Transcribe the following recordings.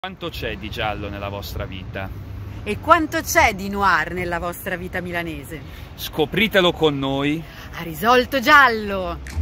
Quanto c'è di giallo nella vostra vita? E quanto c'è di noir nella vostra vita milanese? Scopritelo con noi A Risolto Giallo!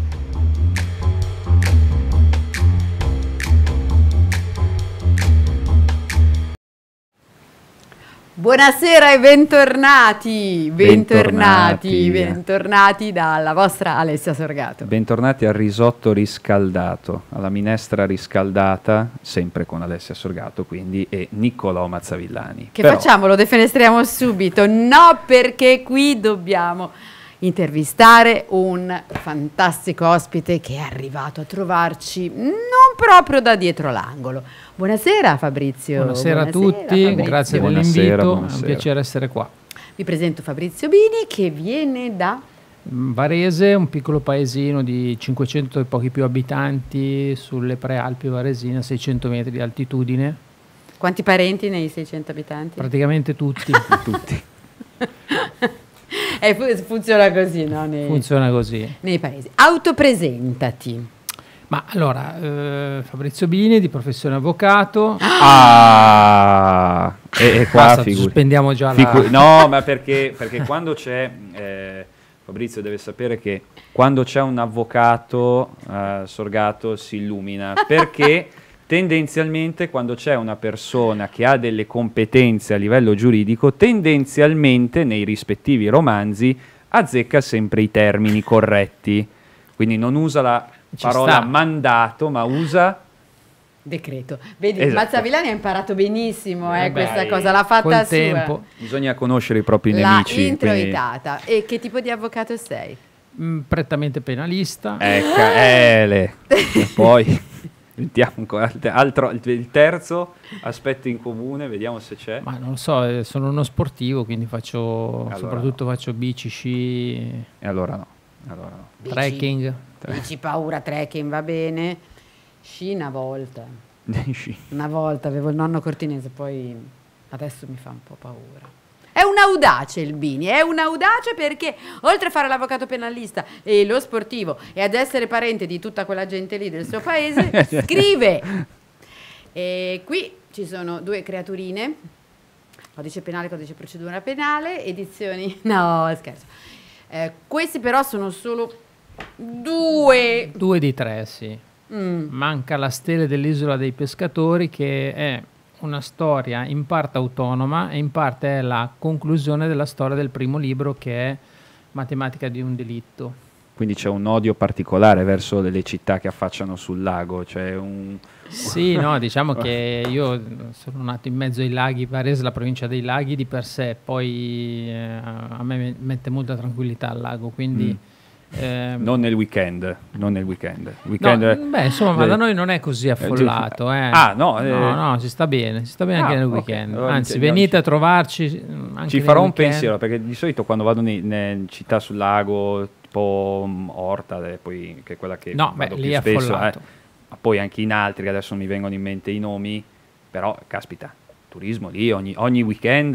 Buonasera e bentornati! Bentornati dalla vostra Alessia Sorgato. Bentornati al risotto riscaldato, alla minestra riscaldata, sempre con Alessia Sorgato quindi, e Niccolò Mazzavillani. Che facciamo? Lo defenestriamo subito? No, perché qui dobbiamo intervistare un fantastico ospite che è arrivato a trovarci non proprio da dietro l'angolo. Buonasera Fabrizio. Buonasera a tutti, Fabrizio. Grazie dell'invito, è un piacere essere qua. Vi presento Fabrizio Bini che viene da Varese, un piccolo paesino di 500 e pochi più abitanti sulle prealpi varesine, a 600 metri di altitudine. Quanti parenti nei 600 abitanti? Praticamente tutti. Tutti. Funziona così, no? Funziona così. Nei paesi. Autopresentati. Ma allora, Fabrizio Bini, di professione avvocato. Ah! E qua Basta, sospendiamo già No, ma perché quando c'è... Fabrizio deve sapere che quando c'è un avvocato Sorgato si illumina, perché tendenzialmente quando c'è una persona che ha delle competenze a livello giuridico, tendenzialmente nei rispettivi romanzi azzecca sempre i termini corretti, quindi non usa la parola mandato, ma usa decreto. Vedi, esatto. Mazzavillani ha imparato benissimo questa cosa, l'ha fatta sua. Tempo. Bisogna conoscere i propri nemici. L'ha introitata. E che tipo di avvocato sei? Prettamente penalista. Ecco, e poi vediamo ancora il terzo aspetto in comune, vediamo se c'è. Ma non lo so, sono uno sportivo, quindi soprattutto faccio bici, sci. E allora no. Bici, trekking. Bici paura, trekking, va bene. Sci una volta. Sci. Una volta avevo il nonno cortinese, poi adesso mi fa un po' paura. È un audace il Bini, è un audace perché oltre a fare l'avvocato penalista e lo sportivo e ad essere parente di tutta quella gente lì del suo paese, scrive. E qui ci sono due creaturine, codice penale, codice procedura penale, edizioni... No, scherzo. Questi però sono solo due. 2 di 3, sì. Manca la stele dell'Isola dei Pescatori, che è una storia in parte autonoma e in parte è la conclusione della storia del primo libro, che è Matematica di un delitto. Quindi c'è un odio particolare verso delle città che affacciano sul lago, Sì, no, diciamo che io sono nato in mezzo ai laghi, Varese, la provincia dei laghi di per sé, poi a me mette molta tranquillità il lago, quindi... non nel weekend. No, beh, insomma, ma da noi non è così affollato. No, si sta bene anche nel weekend. Okay. Anzi, venite a trovarci. Anche ci farò un weekend. pensiero, perché di solito quando vado in città sul lago, tipo Orta, poi, che è quella che vado lì più è spesso, affollato. ma poi anche in altri, che adesso non mi vengono in mente i nomi, però caspita, turismo lì ogni weekend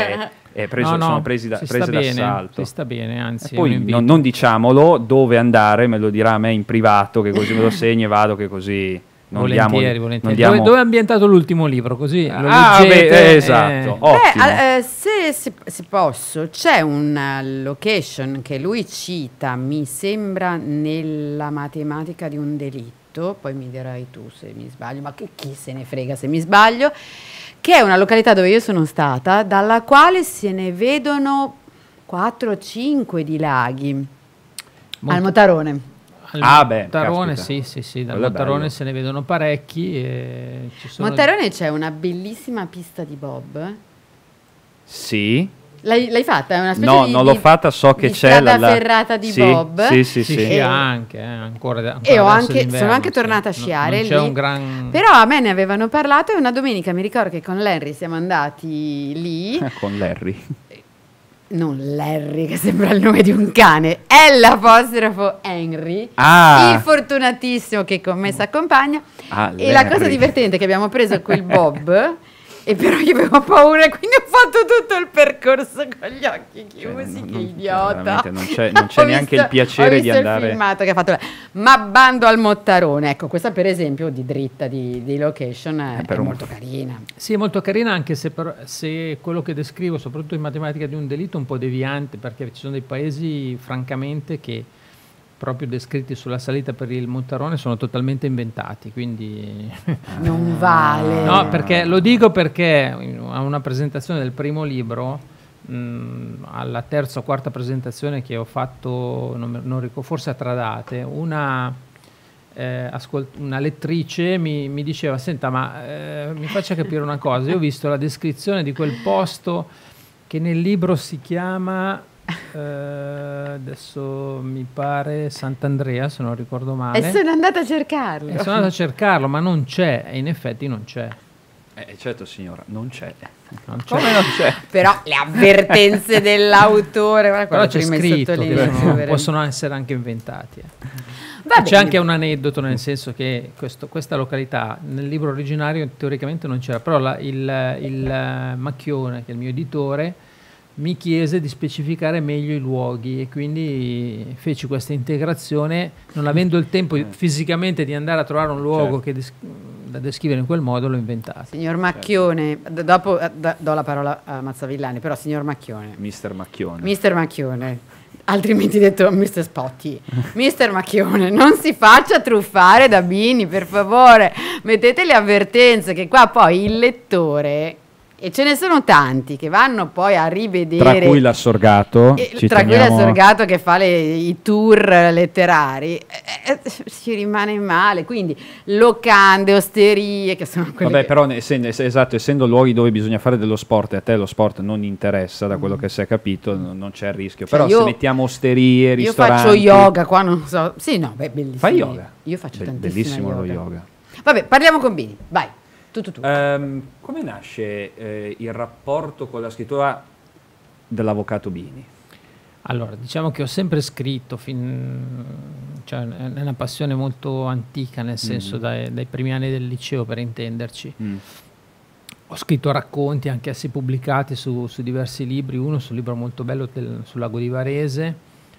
sono presi d'assalto. Si sta bene, anzi. Poi non diciamolo dove andare, me lo dirà a me in privato, che così me lo segno e vado, che così non volentieri. Non diamo... Dove è ambientato l'ultimo libro? Così lo leggete. Esatto, ottimo. Se posso, c'è una location che lui cita, mi sembra, nella Matematica di un delitto, poi mi dirai tu se mi sbaglio, ma chi se ne frega se mi sbaglio, che è una località dove io sono stata, dalla quale se ne vedono 4 o 5 di laghi. Al Motarone. Motarone, sì, dal Quello Motarone se ne vedono parecchi. Motarone c'è una bellissima pista di bob. Sì. L'hai fatta? È una specie no, non l'ho fatta, so che c'è la ferrata di bob. Sì. Anche ancora e sono anche tornata a sciare lì. C'è un gran... Però a me ne avevano parlato e una domenica mi ricordo che con Larry siamo andati lì. Con Larry. Non Larry, che sembra il nome di un cane, è l'apostrofo Henry, il fortunatissimo che con me si accompagna. E la cosa divertente è che abbiamo preso quel bob E però io avevo paura e quindi ho fatto tutto il percorso con gli occhi chiusi, che idiota. Non c'è neanche il piacere di andare... il filmato che ha fatto ma bando al mottarone. Ecco, questa per esempio di dritta di location è molto carina. Sì, è molto carina, anche se quello che descrivo, soprattutto in matematica di un delitto, è un po' deviante, perché ci sono dei paesi francamente che proprio descritti sulla salita per il Mottarone sono totalmente inventati, quindi non vale. No, perché lo dico perché a una presentazione del primo libro, alla terza o quarta presentazione che ho fatto, non ricordo, forse a Tradate, una lettrice mi diceva: senta, ma mi faccia capire una cosa, io ho visto la descrizione di quel posto che nel libro si chiama adesso mi pare Sant'Andrea, se non ricordo male, e sono andata a cercarlo. Sono andato a cercarlo, ma non c'è, e in effetti non c'è. Certo signora, non c'è. Come non c'è? Però le avvertenze dell'autore, però c'è scritto che possono essere anche inventati. C'è anche un aneddoto, nel senso che questa località nel libro originario teoricamente non c'era, però il Macchione, che è il mio editore, mi chiese di specificare meglio i luoghi e quindi feci questa integrazione, non avendo il tempo fisicamente di andare a trovare un luogo da descrivere in quel modo, l'ho inventato. Signor Macchione, dopo do la parola a Mazzavillani, però signor Macchione. Mister Macchione. Mister Macchione, altrimenti detto Mister Spotty. Mister Macchione, non si faccia truffare da Bini, per favore, mettete le avvertenze, che qua poi il lettore... E ce ne sono tanti che vanno poi a rivedere. Tra cui l'Assorgato. Tra cui l'Assorgato che fa i tour letterari. Ci rimane male. Quindi locande, osterie, che sono quelle. Vabbè, però essendo luoghi dove bisogna fare dello sport, e a te lo sport non interessa, da quello che si è capito, non c'è il rischio. Cioè, però se mettiamo osterie, ristoranti. Io faccio yoga qua, non so. Sì, no, beh, bellissimo. Fai yoga? Io faccio tantissimo bellissimo yoga. Lo yoga. Vabbè, parliamo con Bini, vai. Come nasce il rapporto con la scrittura dell'avvocato Bini? Allora, diciamo che ho sempre scritto, cioè è una passione molto antica, nel senso dai primi anni del liceo, per intenderci. Ho scritto racconti, anche essi pubblicati su diversi libri, uno sul libro molto bello sul lago di Varese,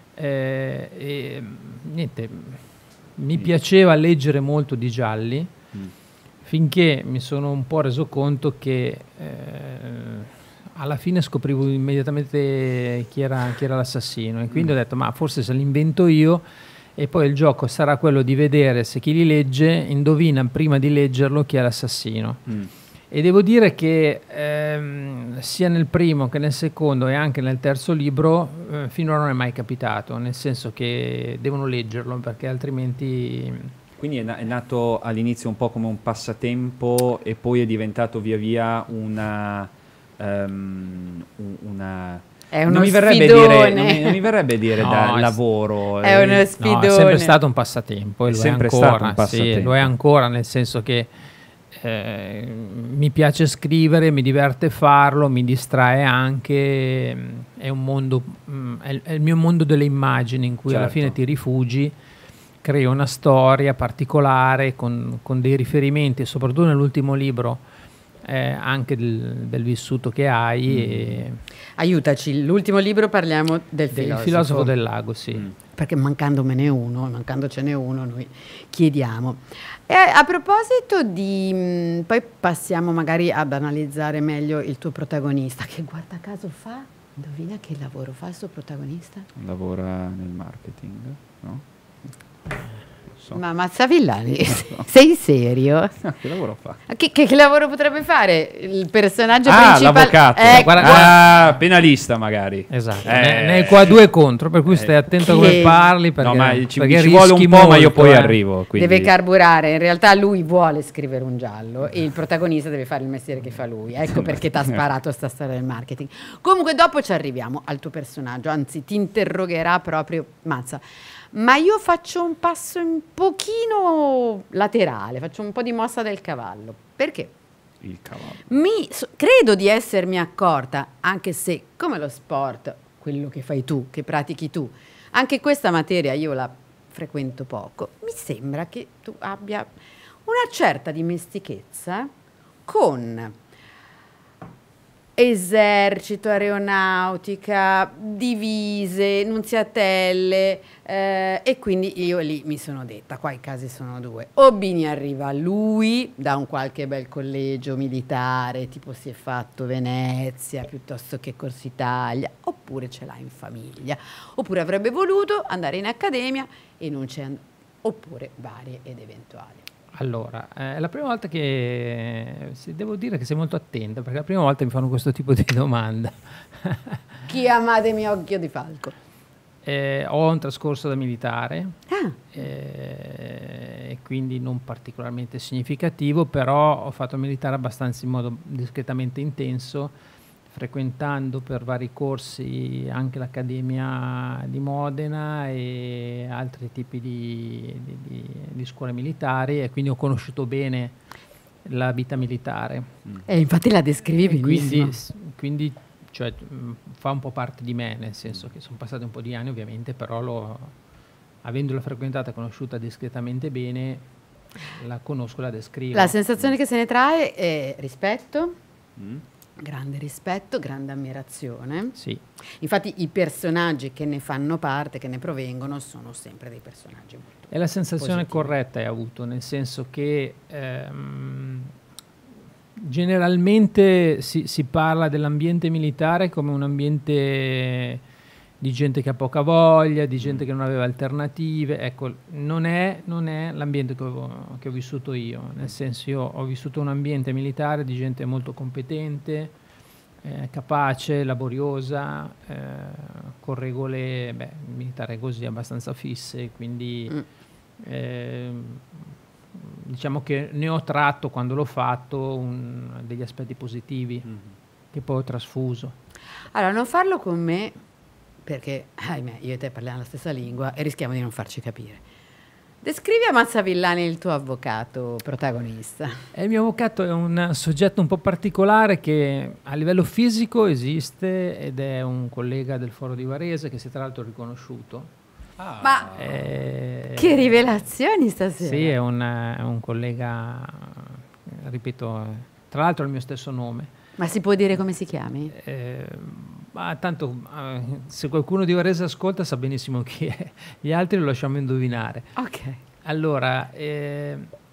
e niente, mi piaceva leggere molto di gialli, finché mi sono un po' reso conto che alla fine scoprivo immediatamente chi era l'assassino, e quindi ho detto: ma forse se l'invento io, e poi il gioco sarà quello di vedere se chi li legge indovina prima di leggerlo chi è l'assassino. E devo dire che sia nel primo che nel secondo e anche nel terzo libro finora non è mai capitato, nel senso che devono leggerlo, perché altrimenti... Quindi è nato all'inizio un po' come un passatempo e poi è diventato via via una è uno non mi verrebbe dire da lavoro. È uno sfidone. No, è sempre stato un passatempo, e è sempre stato un passatempo. Sì, lo è ancora, nel senso che mi piace scrivere, mi diverte farlo, mi distrae anche, è un mondo, è il mio mondo delle immagini, in cui alla fine ti rifugi, creo una storia particolare con dei riferimenti, soprattutto nell'ultimo libro, anche del vissuto che hai. Aiutaci, l'ultimo libro parliamo del filosofo del lago, sì. Perché mancandocene uno, noi chiediamo. E a proposito di... poi passiamo magari ad analizzare meglio il tuo protagonista, che guarda caso fa... Indovina che lavoro fa il suo protagonista? Lavora nel marketing, no? Ma Mazzavillani, sei serio? Che lavoro fa? Che lavoro potrebbe fare il personaggio principale? L'avvocato. Penalista magari. Esatto. Ne hai qua due contro, per cui stai attento a come parli, perché, no, ma ci vuole un po', molto, ma io poi arrivo. Quindi. Deve carburare. In realtà lui vuole scrivere un giallo e il protagonista deve fare il mestiere che fa lui. Ecco perché ti ha sparato sta storia del marketing. Comunque dopo ci arriviamo al tuo personaggio, anzi ti interrogherà proprio Mazza. Ma io faccio un passo un pochino laterale, faccio un po' di mossa del cavallo. Perché? Il cavallo. Credo di essermi accorta, anche se come lo sport, quello che fai tu, che pratichi tu, anche questa materia io la frequento poco, mi sembra che tu abbia una certa dimestichezza con esercito, aeronautica, divise, nunziatelle, e quindi io lì mi sono detta, qua i casi sono due: o Bini arriva lui da un qualche bel collegio militare, tipo si è fatto Venezia piuttosto che Corso Italia, oppure ce l'ha in famiglia, oppure avrebbe voluto andare in accademia e non c'è oppure varie ed eventuali. Allora, è la prima volta che devo dire che sei molto attenta, perché è la prima volta che mi fanno questo tipo di domanda. Chiamatemi occhio di falco. Ho un trascorso da militare, Ah, e quindi non particolarmente significativo, però ho fatto militare abbastanza in modo discretamente intenso, frequentando per vari corsi anche l'Accademia di Modena e altri tipi di scuole militari, e quindi ho conosciuto bene la vita militare. e infatti la descrivi E benissimo. quindi cioè, fa un po' parte di me, nel senso che sono passati un po' di anni ovviamente, però avendola frequentata e conosciuta discretamente bene, la conosco e la descrivo. La sensazione che se ne trae è rispetto, Mm. grande rispetto, grande ammirazione. Sì. Infatti i personaggi che ne fanno parte, che ne provengono, sono sempre dei personaggi molto E la sensazione positivi. corretta hai avuto, nel senso che generalmente si parla dell'ambiente militare come un ambiente di gente che ha poca voglia, di gente che non aveva alternative. Ecco, non è l'ambiente che ho vissuto io, nel senso, io ho vissuto un ambiente militare di gente molto competente, capace, laboriosa, con regole, il militare è così, abbastanza fisse, quindi diciamo che ne ho tratto, quando l'ho fatto, degli aspetti positivi che poi ho trasfuso. Allora, non farlo con me, perché, ahimè, io e te parliamo la stessa lingua e rischiamo di non farci capire. Descrivi a Mazzavillani il tuo avvocato protagonista. Il mio avvocato è un soggetto un po' particolare che a livello fisico esiste ed è un collega del Foro di Varese che si è tra l'altro riconosciuto. Ma Eh, che rivelazioni stasera! Sì, è un collega, ripeto, tra l'altro ha il mio stesso nome. Ma si può dire come si chiami? Ma tanto se qualcuno di Varese ascolta sa benissimo chi è, gli altri lo lasciamo indovinare. Ok. Allora, e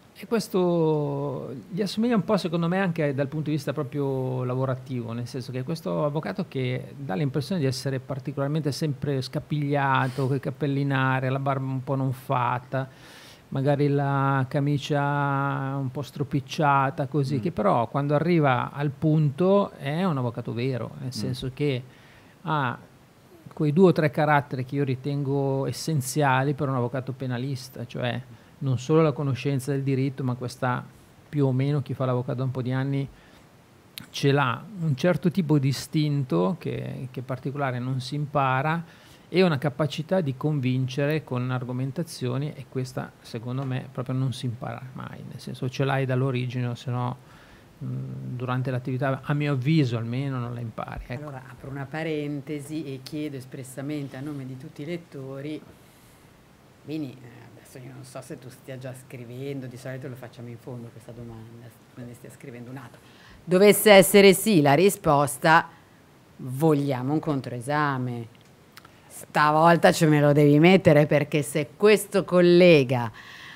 questo gli assomiglia un po', secondo me, anche dal punto di vista proprio lavorativo, nel senso che è questo avvocato che dà l'impressione di essere particolarmente sempre scapigliato, con i capelli in aria, la barba un po' non fatta, magari la camicia un po' stropicciata, così, che però quando arriva al punto è un avvocato vero, nel senso che ha quei 2 o 3 caratteri che io ritengo essenziali per un avvocato penalista, cioè non solo la conoscenza del diritto, ma questa, più o meno, chi fa l'avvocato da un po' di anni ce l'ha, un certo tipo di istinto che particolare non si impara, e una capacità di convincere con argomentazioni, e questa secondo me proprio non si impara mai, nel senso, ce l'hai dall'origine, o se no durante l'attività, a mio avviso almeno, non la impari. Ecco. Allora apro una parentesi e chiedo espressamente a nome di tutti i lettori, quindi adesso io non so se tu stia già scrivendo, di solito lo facciamo in fondo questa domanda, se ne stia scrivendo un altro. Dovesse essere sì la risposta, vogliamo un controesame. Stavolta ce me lo devi mettere, perché se questo collega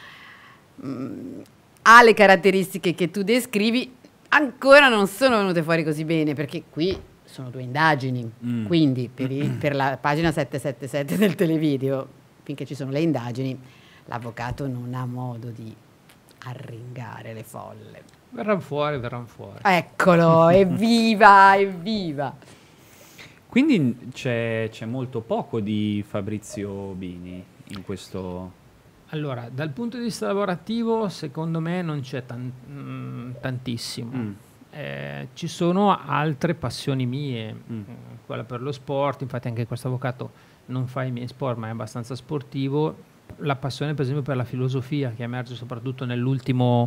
ha le caratteristiche che tu descrivi, ancora non sono venute fuori così bene, perché qui sono 2 indagini, quindi per la pagina 777 del televideo, finché ci sono le indagini, l'avvocato non ha modo di arringare le folle. Verranno fuori. Eccolo, evviva, evviva! Quindi c'è molto poco di Fabrizio Bini in questo... Allora, dal punto di vista lavorativo, secondo me non c'è tantissimo. Ci sono altre passioni mie, quella per lo sport, infatti anche questo avvocato non fa i miei sport, ma è abbastanza sportivo. La passione, per esempio, per la filosofia, che emerge soprattutto nell'ultimo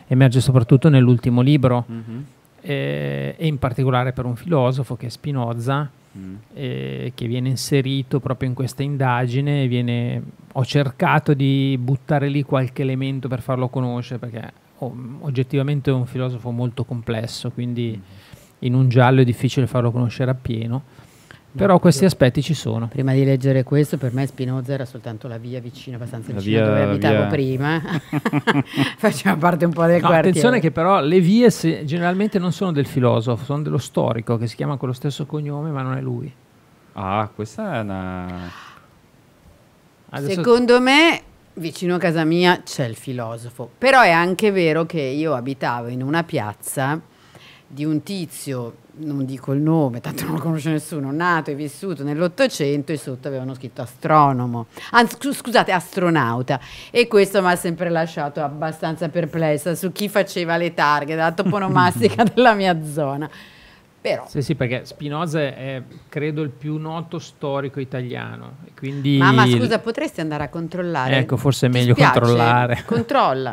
libro, e in particolare per un filosofo che è Spinoza, che viene inserito proprio in questa indagine. Ho cercato di buttare lì qualche elemento per farlo conoscere, perché oggettivamente è un filosofo molto complesso, quindi in un giallo è difficile farlo conoscere appieno, però questi aspetti ci sono. Prima di leggere questo, per me Spinoza era soltanto la via vicino, abbastanza La vicino a via- dove abitavo via- prima. Faceva parte un po' del No, quartiere. attenzione che però le vie generalmente non sono del filosofo, sono dello storico che si chiama con lo stesso cognome ma non è lui. Ah, questa è una... Adesso- Secondo me, vicino a casa mia c'è il filosofo. Però è anche vero che io abitavo in una piazza di un tizio, non dico il nome, tanto non lo conosce nessuno, nato e vissuto nell'800 e sotto avevano scritto astronomo, anzi scusate, astronauta, e questo mi ha sempre lasciato abbastanza perplessa su chi faceva le targhe della toponomastica della mia zona. Però Sì, perché Spinoza è credo il più noto storico italiano, e quindi mamma, scusa, potresti andare a controllare? Ecco, forse è Ti meglio spiace? controllare. Controlla.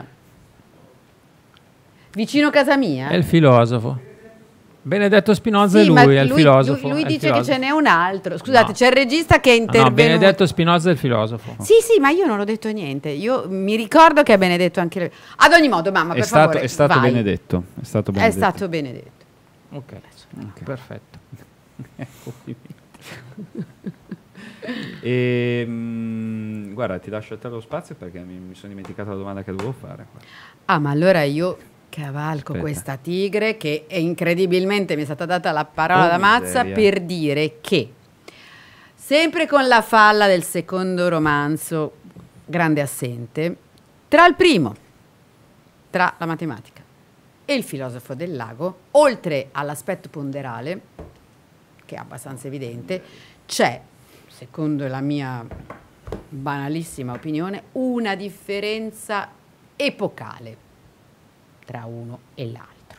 Vicino casa mia? è il filosofo. Benedetto Spinoza Sì, è ma lui, è il filosofo. Lui è il dice che filosofo. ce n'è un altro. Scusate, No. c'è il regista che è No, intervenuto. Benedetto Spinoza è il filosofo. Sì, ma io non ho detto niente. Io mi ricordo che è Benedetto anche lui. Ad ogni modo, mamma, per favore, È stato vai. Benedetto. È stato È Benedetto. stato Benedetto. Ok, Ok. perfetto. Guarda, ti lascio a te lo spazio perché mi sono dimenticato la domanda che dovevo fare. Ah, ma allora io cavalco Aspetta. questa tigre che è incredibilmente mi è stata data la parola Oh, da mazza miseria. per dire che sempre con la falla del secondo romanzo Grande Assente, tra il primo, tra la matematica e il filosofo del lago, oltre all'aspetto ponderale, che è abbastanza evidente, c'è, secondo la mia banalissima opinione, una differenza epocale tra uno e l'altro.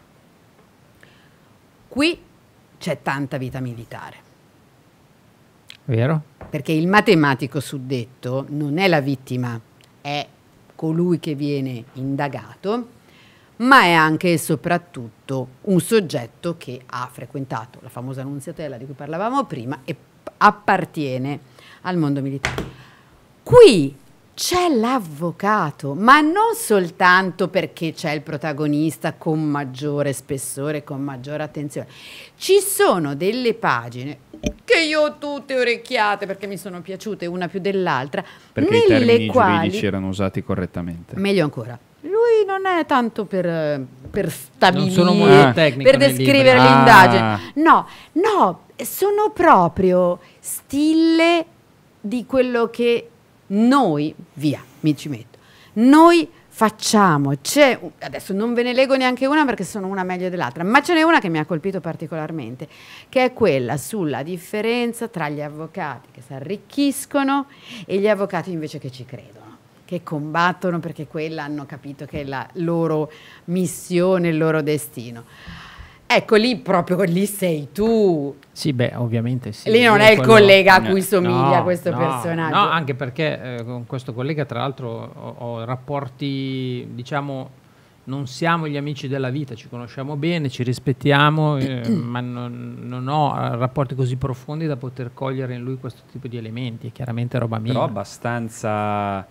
Qui c'è tanta vita militare, Vero? perché il matematico suddetto non è la vittima, è colui che viene indagato, ma è anche e soprattutto un soggetto che ha frequentato la famosa Nunziatella di cui parlavamo prima e appartiene al mondo militare. Qui c'è l'avvocato, ma non soltanto perché c'è il protagonista con maggiore spessore, con maggiore attenzione. Ci sono delle pagine che io ho tutte orecchiate perché mi sono piaciute una più dell'altra, Perché i nelle termini quali, giuridici erano usati correttamente. meglio ancora, lui non è tanto per stabilire, sono molto tecnico per nei descrivere libri. l'indagine. Ah. No, sono proprio stile di quello che noi, via, mi ci metto, noi facciamo. Adesso non ve ne leggo neanche una perché sono una meglio dell'altra, ma ce n'è una che mi ha colpito particolarmente, che è quella sulla differenza tra gli avvocati che si arricchiscono e gli avvocati invece che ci credono, che combattono perché quella hanno capito che è la loro missione, il loro destino. Ecco, lì sei tu. Sì, beh, ovviamente sì. Lì non Io è il quello- collega a cui somiglia No, questo no, personaggio. No, anche perché con questo collega, tra l'altro, ho rapporti, diciamo, non siamo gli amici della vita, ci conosciamo bene, ci rispettiamo, ma non ho rapporti così profondi da poter cogliere in lui questo tipo di elementi. È chiaramente roba mia. Però abbastanza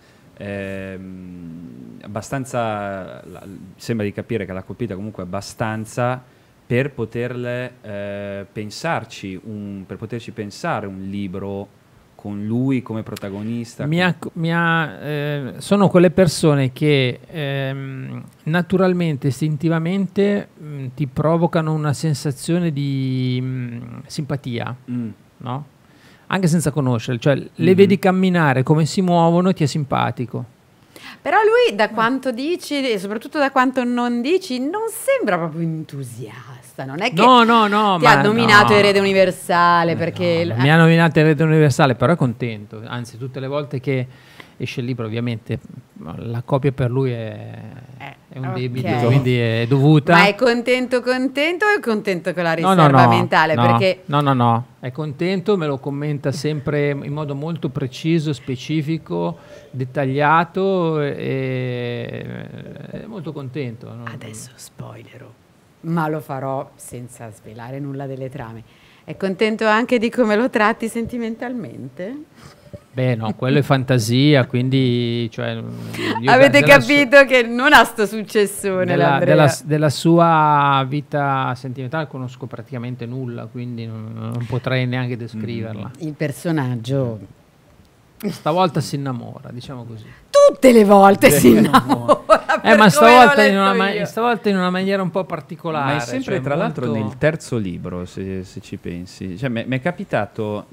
sembra di capire che l'ha colpita comunque abbastanza per poterle pensarci per poterci pensare un libro con lui come protagonista. Sono quelle persone che naturalmente, istintivamente ti provocano una sensazione di simpatia, no? Anche senza conoscerle, cioè le vedi camminare, come si muovono, ti è simpatico. Però lui, da quanto dici e soprattutto da quanto non dici, non sembra proprio entusiasta. Non è che No, ti ha nominato erede universale perché... mi ha nominato erede universale, però è contento. Anzi, tutte le volte che esce il libro, ovviamente la copia per lui è un debito, ok. quindi è dovuta. Ma è contento o è contento con la No, riserva mentale? no, Perché no, è contento, me lo commenta sempre in modo molto preciso, specifico, dettagliato e è molto contento. No? adesso spoilerò, ma lo farò senza svelare nulla delle trame. È contento anche di come lo tratti sentimentalmente? Beh, no, quello è fantasia, quindi... Cioè, avete capito che non ha sto successone della sua vita sentimentale conosco praticamente nulla, quindi non potrei neanche descriverla. Il personaggio... Stavolta si innamora, diciamo così. Tutte le volte si innamora. Ma stavolta in una maniera un po' particolare. Ma è sempre, cioè tra l'altro, molto... nel terzo libro, se ci pensi. Cioè, mi è capitato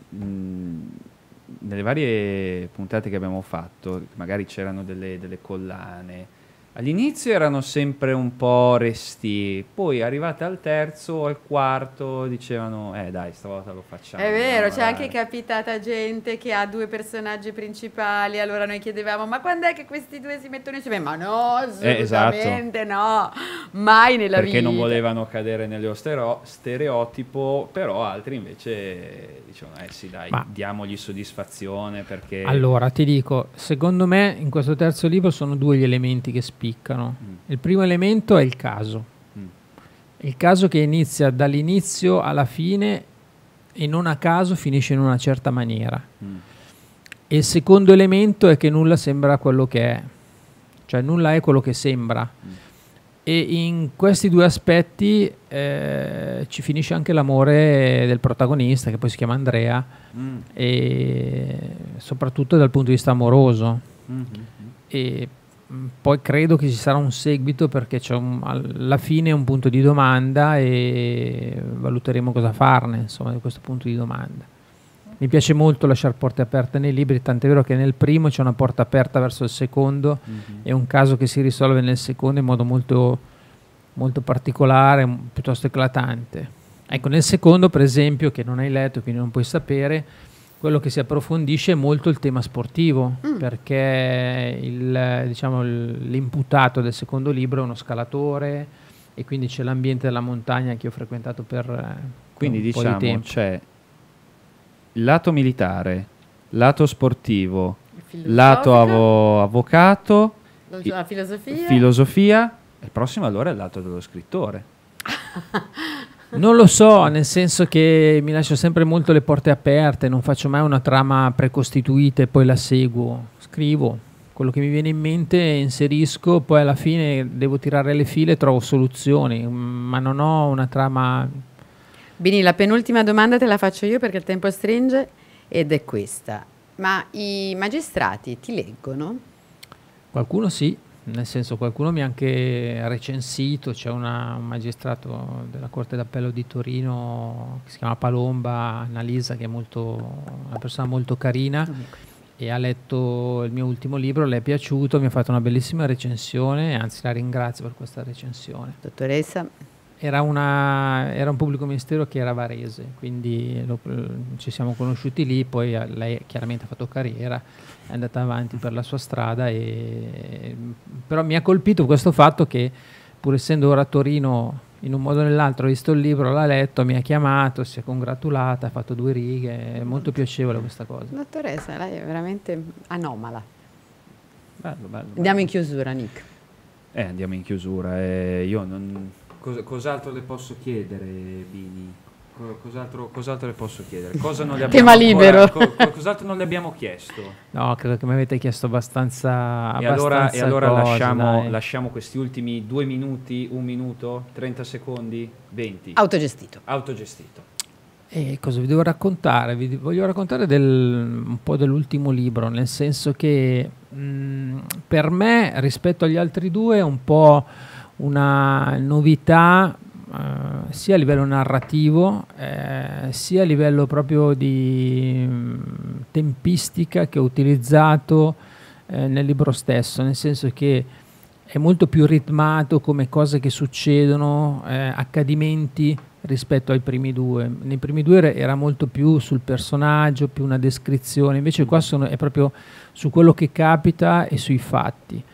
nelle varie puntate che abbiamo fatto, magari c'erano delle collane. All'inizio erano sempre un po' resti, poi arrivate al terzo o al quarto dicevano dai, stavolta lo facciamo. È vero, c'è anche capitata gente che ha 2 personaggi principali, allora noi chiedevamo ma quando è che questi 2 si mettono insieme? Ma no, assolutamente esatto. No, mai nella vita. Perché non volevano cadere nello stereotipo, però altri invece dicevano sì dai, diamogli soddisfazione perché... Allora, ti dico, secondo me in questo terzo libro sono 2 gli elementi che spiccano. Il primo elemento è il caso. Il caso che inizia dall'inizio alla fine e non a caso finisce in una certa maniera. E il secondo elemento è che nulla sembra quello che è. Cioè nulla è quello che sembra. E in questi 2 aspetti ci finisce anche l'amore del protagonista, che poi si chiama Andrea, e soprattutto dal punto di vista amoroso. E poi credo che ci sarà un seguito, perché c'è alla fine un punto di domanda e valuteremo cosa farne, insomma, di questo punto di domanda. Mi piace molto lasciare porte aperte nei libri, tant'è vero che nel primo c'è una porta aperta verso il secondo, e un caso che si risolve nel secondo in modo molto, molto particolare, piuttosto eclatante. Ecco, nel secondo, per esempio, che non hai letto, quindi non puoi sapere, quello che si approfondisce è molto il tema sportivo, perché l'imputato del secondo libro è uno scalatore, e quindi c'è l'ambiente della montagna che ho frequentato per quindi un po' di tempo. C'è lato militare, lato sportivo, lato avvocato, la filosofia, e il prossimo allora è il lato dello scrittore. Non lo so, nel senso che mi lascio sempre molto le porte aperte, non faccio mai una trama precostituita e poi la seguo, scrivo quello che mi viene in mente, inserisco, poi alla fine devo tirare le file e trovo soluzioni, ma non ho una trama. Bini, la penultima domanda te la faccio io perché il tempo stringe, ed è questa: ma i magistrati ti leggono? Qualcuno sì. Nel senso, qualcuno mi ha anche recensito. C'è un magistrato della Corte d'Appello di Torino che si chiama Palomba, Annalisa, che è una persona molto carina, e ha letto il mio ultimo libro, le è piaciuto, mi ha fatto una bellissima recensione, anzi la ringrazio per questa recensione. Dottoressa? Era un pubblico ministero che era varese, quindi ci siamo conosciuti lì, poi lei chiaramente ha fatto carriera, è andata avanti per la sua strada, però mi ha colpito questo fatto che, pur essendo ora a Torino, in un modo o nell'altro ha visto il libro, l'ha letto, mi ha chiamato, si è congratulata, ha fatto 2 righe, è molto piacevole questa cosa. Dottoressa, lei è veramente anomala. Bello. Andiamo in chiusura, Nick. Andiamo in chiusura. Io non... Cos'altro le posso chiedere, Bini? Cos'altro le posso chiedere? Cosa non le abbiamo Tema libero. Cos'altro non le abbiamo chiesto? No, credo che mi avete chiesto abbastanza. E allora cose, lasciamo questi ultimi 2 minuti, 1 minuto, 30 secondi, 20. Autogestito. E cosa vi devo raccontare? Vi voglio raccontare un po' dell'ultimo libro, nel senso che per me, rispetto agli altri 2, è un po' una novità, sia a livello narrativo, sia a livello proprio di tempistica che ho utilizzato nel libro stesso, nel senso che è molto più ritmato come cose che succedono, accadimenti, rispetto ai primi 2. Nei primi 2 era molto più sul personaggio, più una descrizione, invece qua è proprio su quello che capita e sui fatti.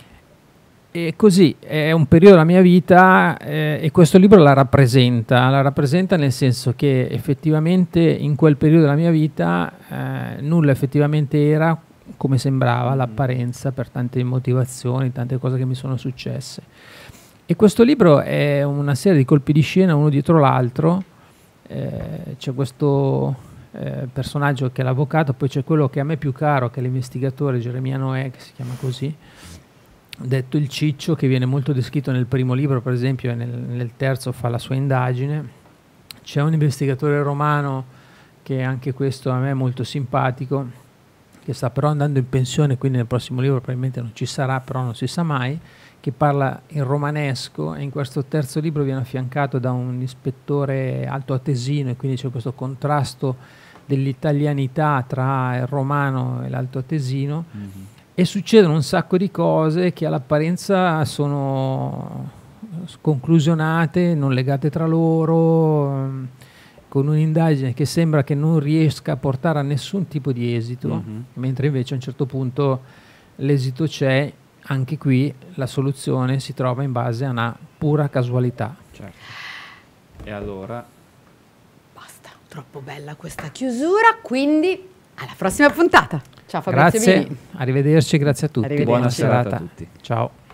E così è un periodo della mia vita, e questo libro la rappresenta nel senso che effettivamente in quel periodo della mia vita nulla effettivamente era come sembrava all'apparenza, per tante motivazioni, tante cose che mi sono successe. E questo libro è una serie di colpi di scena uno dietro l'altro. C'è questo personaggio che è l'avvocato, poi c'è quello che a me è più caro, che è l'investigatore Geremia Noè, che si chiama così, detto il Ciccio, che viene molto descritto nel primo libro, per esempio, e nel terzo fa la sua indagine. C'è un investigatore romano che anche questo a me è molto simpatico, che sta però andando in pensione, quindi nel prossimo libro probabilmente non ci sarà, però non si sa mai, che parla in romanesco, e in questo terzo libro viene affiancato da un ispettore altoatesino, e quindi c'è questo contrasto dell'italianità tra il romano e l'altoatesino. E succedono un sacco di cose che all'apparenza sono conclusionate, non legate tra loro, con un'indagine che sembra che non riesca a portare a nessun tipo di esito, mentre invece a un certo punto l'esito c'è. Anche qui la soluzione si trova in base a una pura casualità. Certo. E allora? Basta, troppo bella questa chiusura, quindi alla prossima puntata. Ciao Fabrizio Grazie, Bini. arrivederci, grazie a tutti. Arrivederci. Buona serata serata a tutti. Ciao.